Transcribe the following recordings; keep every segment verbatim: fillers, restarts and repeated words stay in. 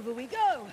Over we go!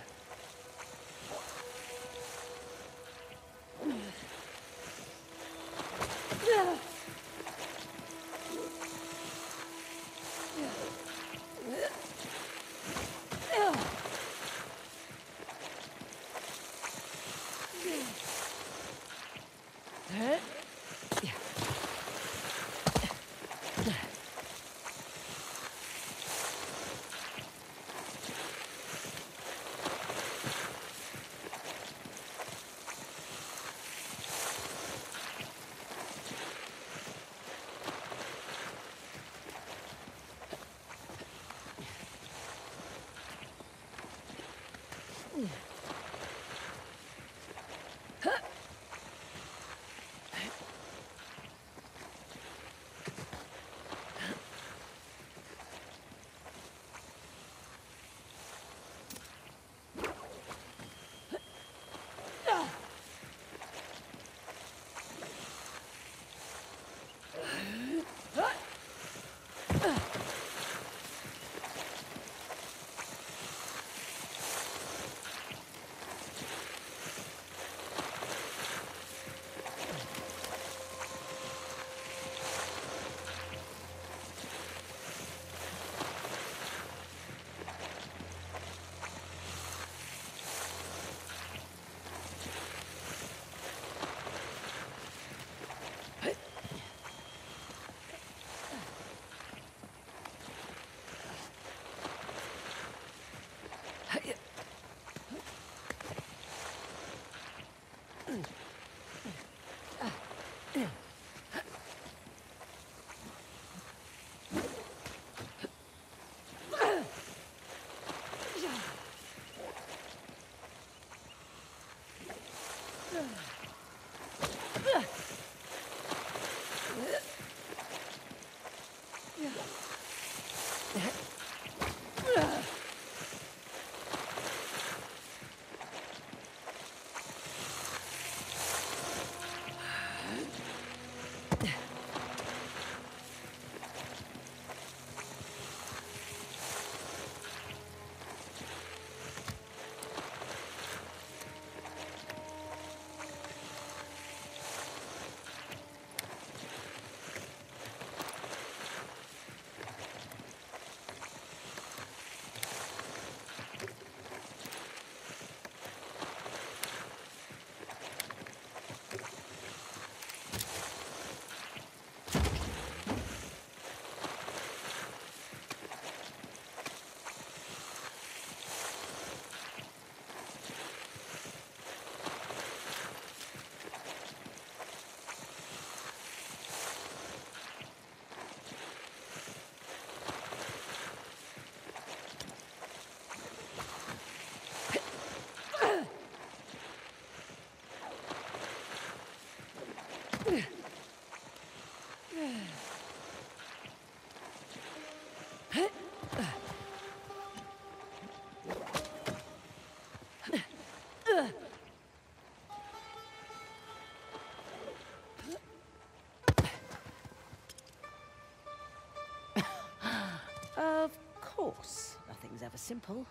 Of course, nothing's ever simple.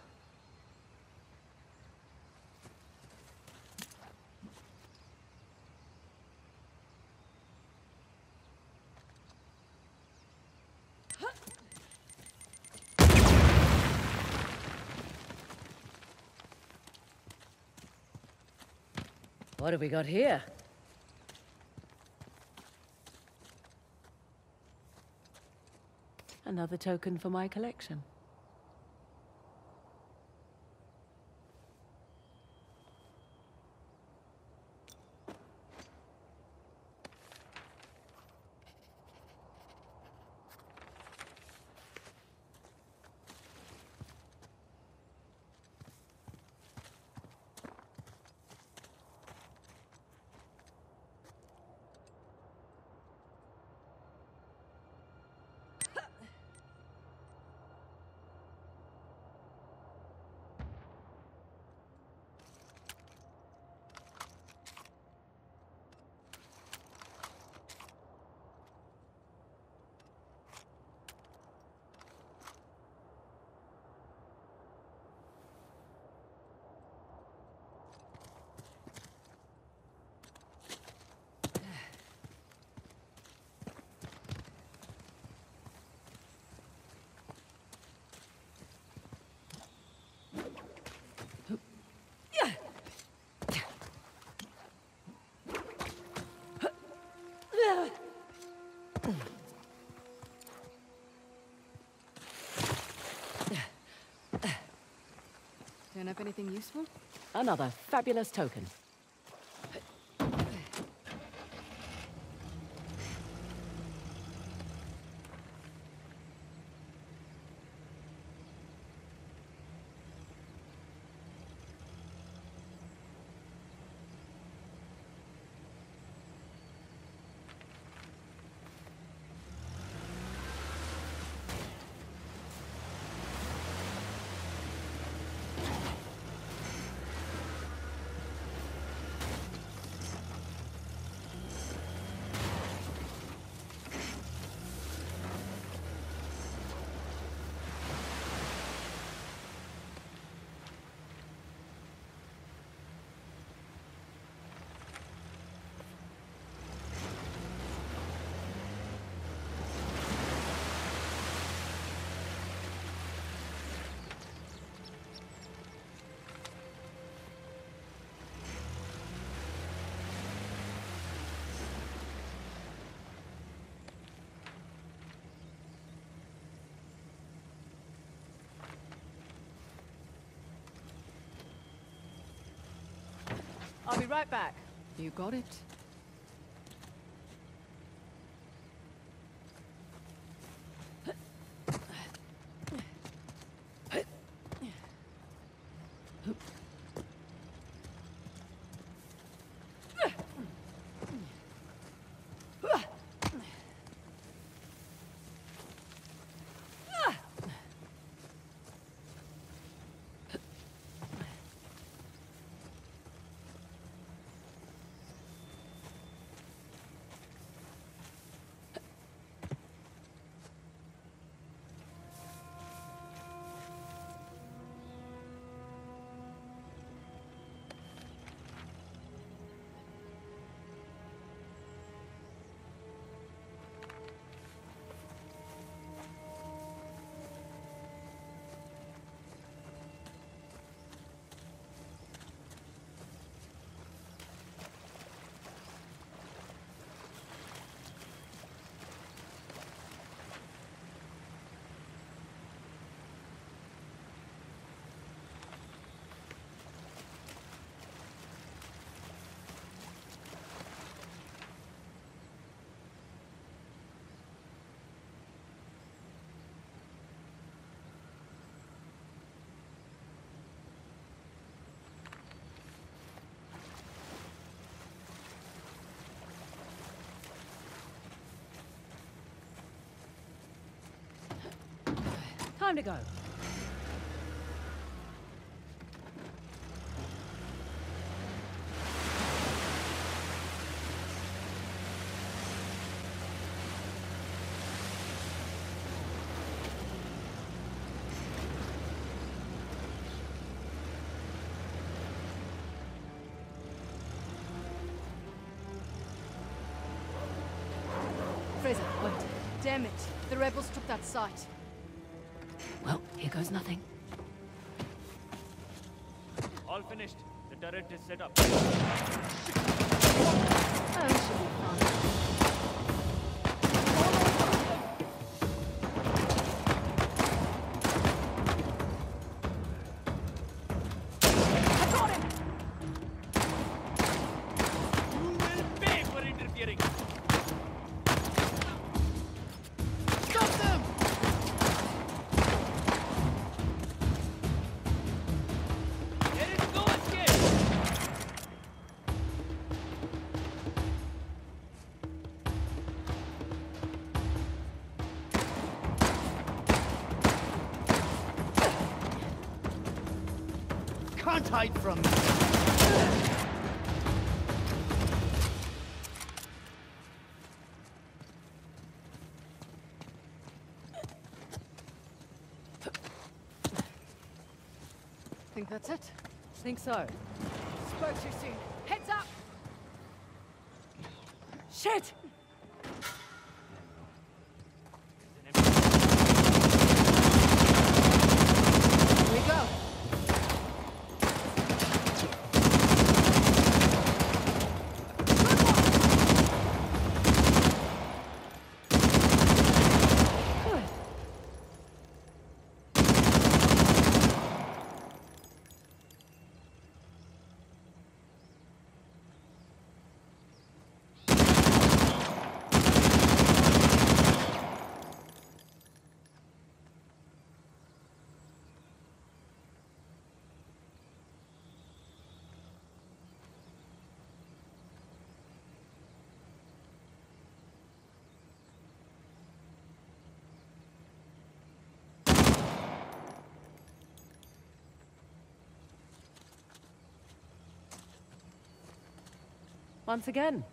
What have we got here? Another token for my collection. Turn up anything useful? Another fabulous token. I'll be right back. You got it. Time to go. Fraser, wait. Damn it. The rebels took that site. Well, here goes nothing. All finished. The turret is set up. Oh, it should be fine. You will pay for interfering. Stop them! There is no escape. Can't hide from me. Think that's it? Think so. Spoke too soon. Heads up! Shit! Here we go. Once again.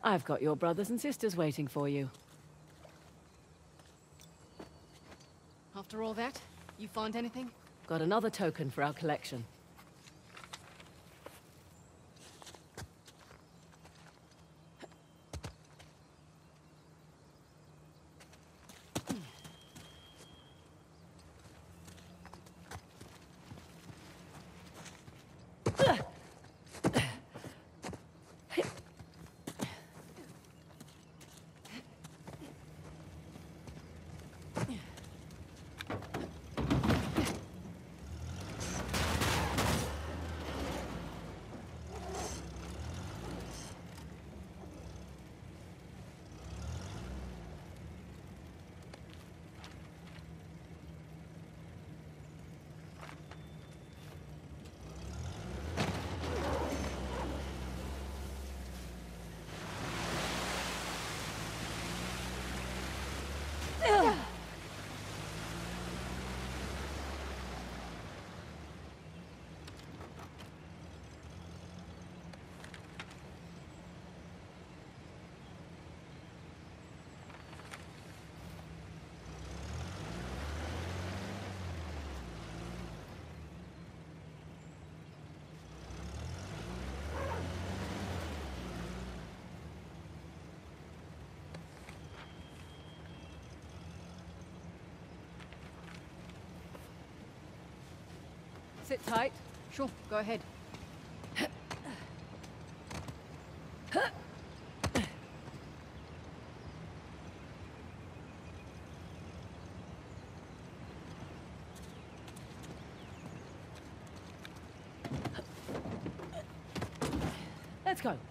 I've got your brothers and sisters waiting for you. After all that, you find anything? Got another token for our collection. Sit tight. Sure, go ahead. Let's go.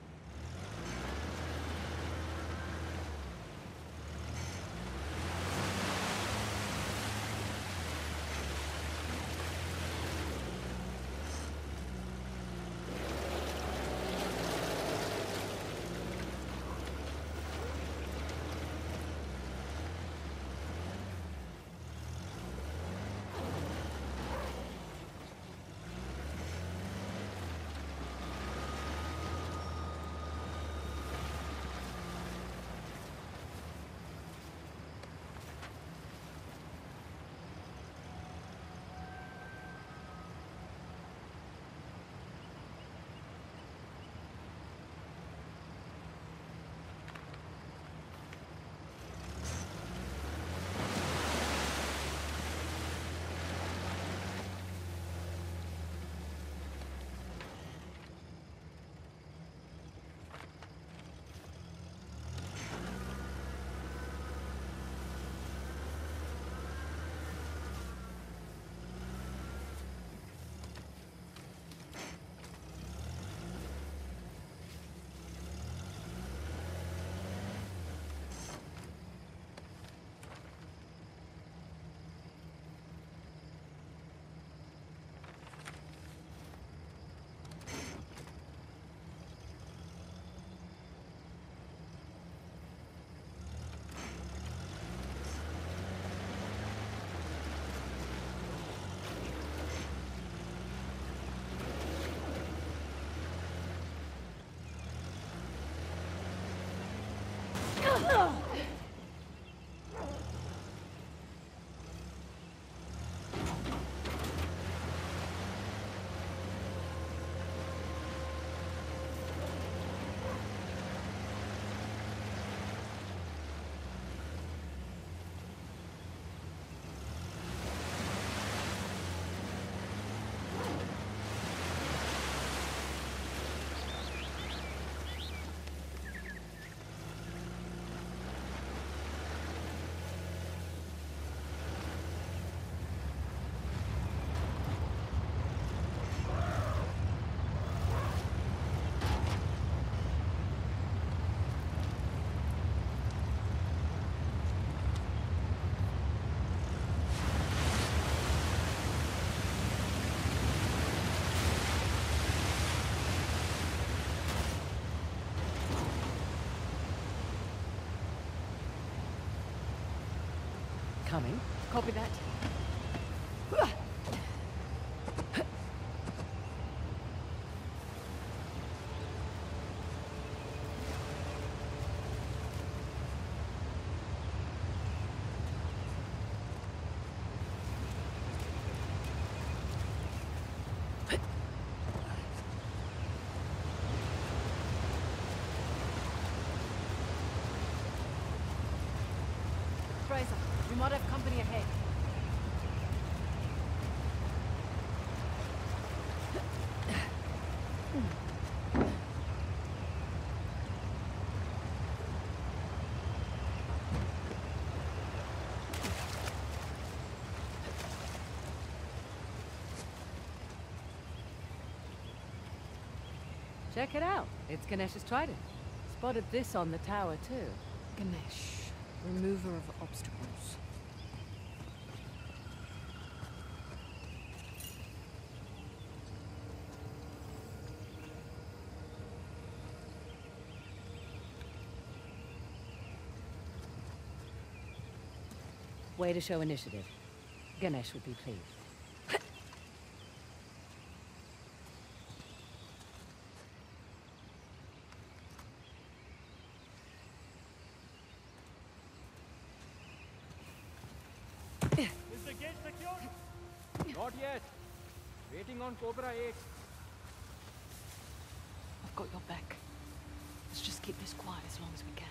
Coming. Copy that. Fraser. We might have company ahead. Check it out. It's Ganesh's trident. Spotted this on the tower, too. Ganesh, remover of obstacles. Way to show initiative. Ganesh would be pleased. Is the gate secured? Not yet. Waiting on Cobra eight. I've got your back. Let's just keep this quiet as long as we can.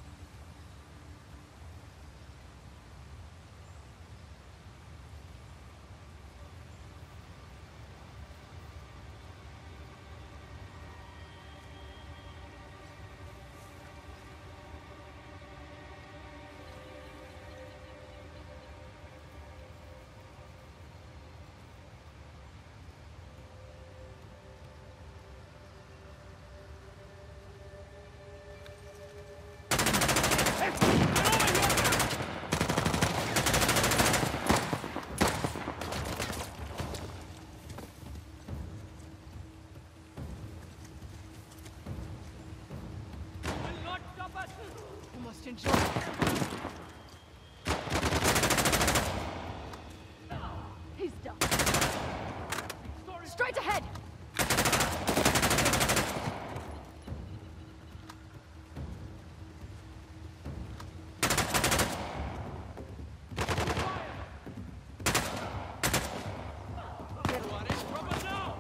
Will not stop us. You must enjoy it. He's done. Straight ahead! You are in trouble now.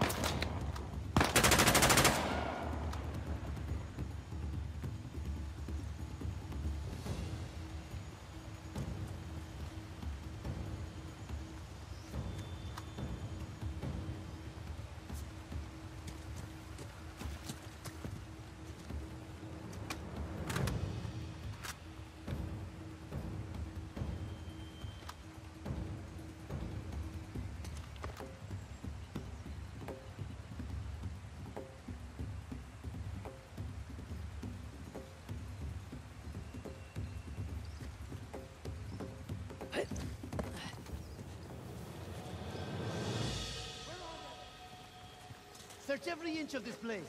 Search every inch of this place.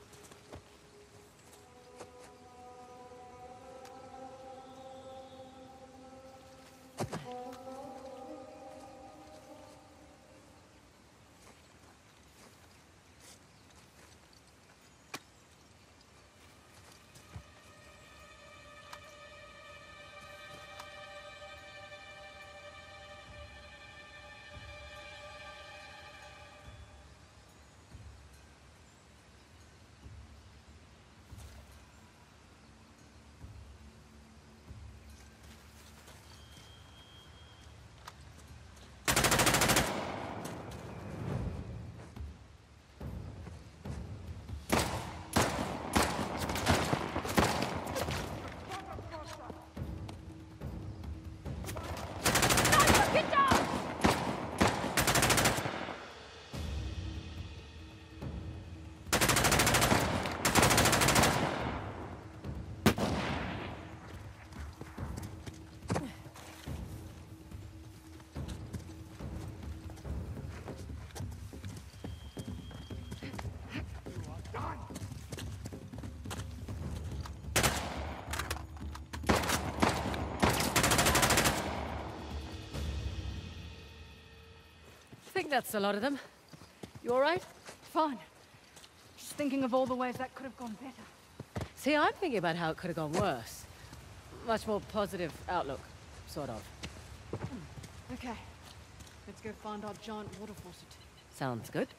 I think that's a lot of them. You all right? Fine. Just thinking of all the ways that could have gone better. See, I'm thinking about how it could have gone worse. Much more positive outlook, sort of. Okay. Let's go find our giant water faucet. Sounds good.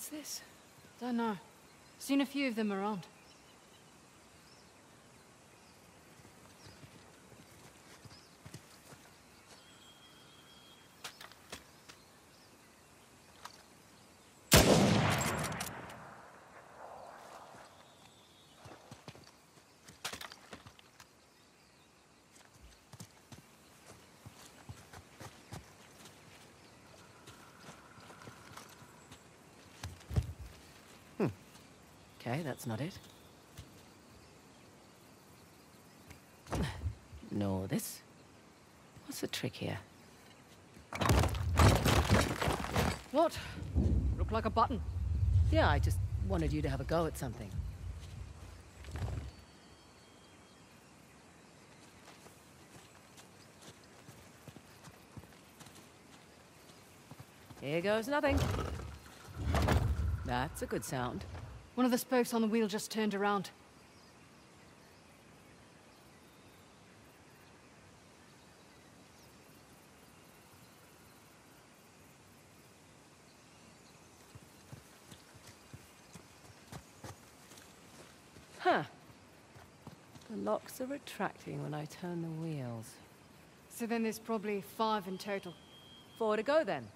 What's this? Don't know. Seen a few of them around. Okay, that's not it. No, this. What's the trick here? What? Look like a button. Yeah, I just wanted you to have a go at something. Here goes nothing. That's a good sound. One of the spokes on the wheel just turned around. Huh. The locks are retracting when I turn the wheels. So then there's probably five in total. Four to go then.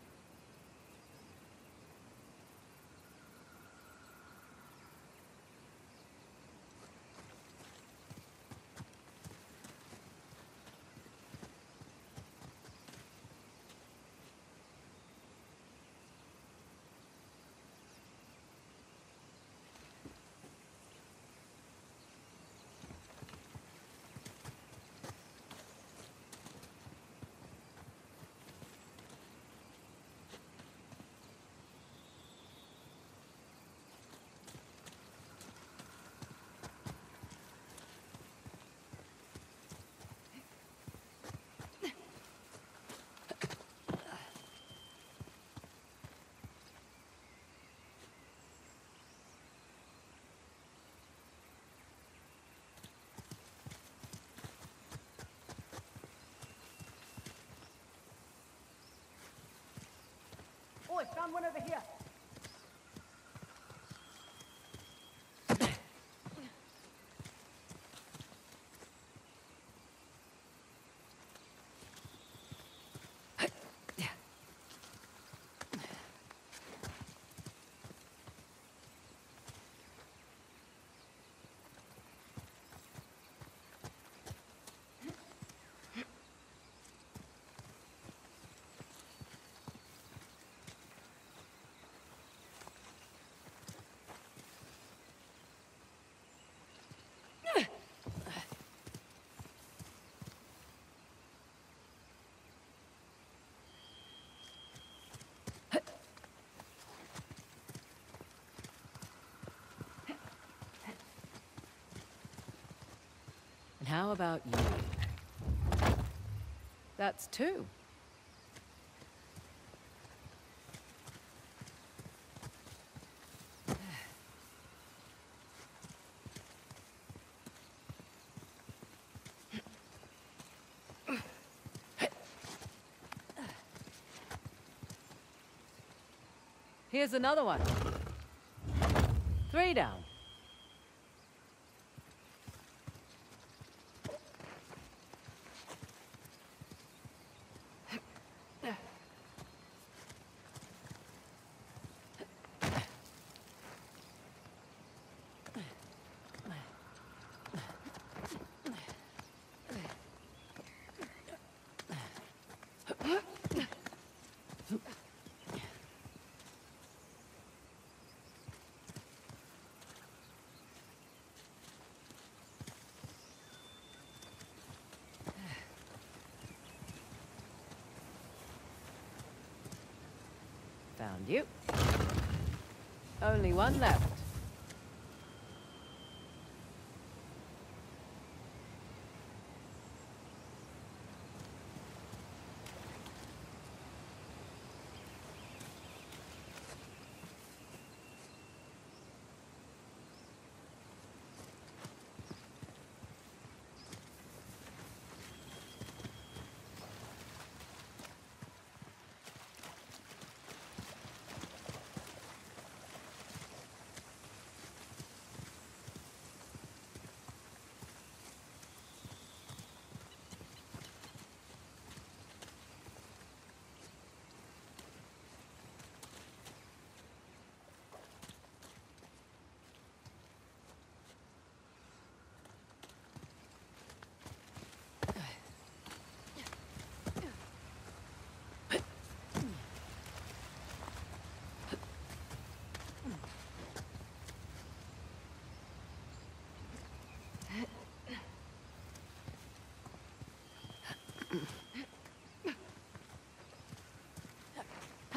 Oh, I found one over here. And how about you? That's two. Here's another one. Three down. Found you. Only one left.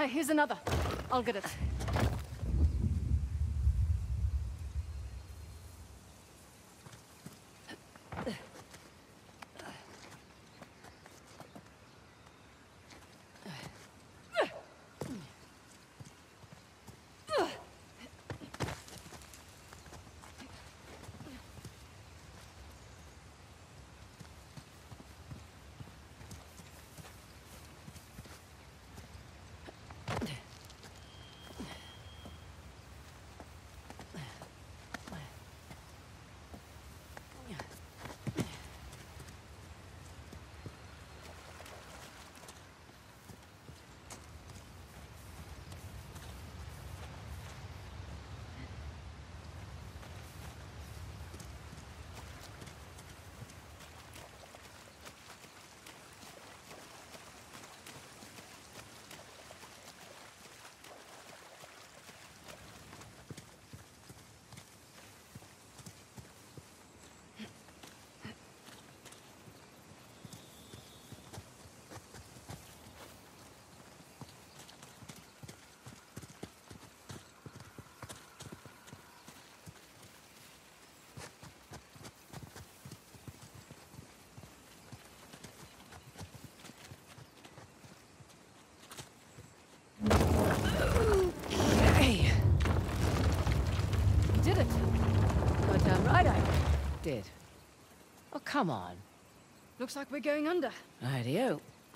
Hey, here's another. I'll get it. Did it? Goddamn right I did. Oh, come on. Looks like we're going under. Rightio.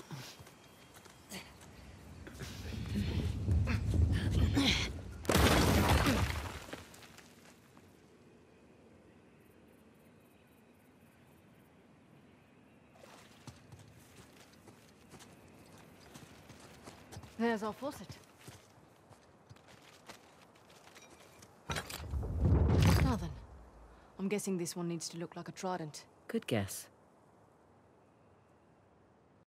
There's our faucet. Now then, I'm guessing this one needs to look like a trident. Good guess.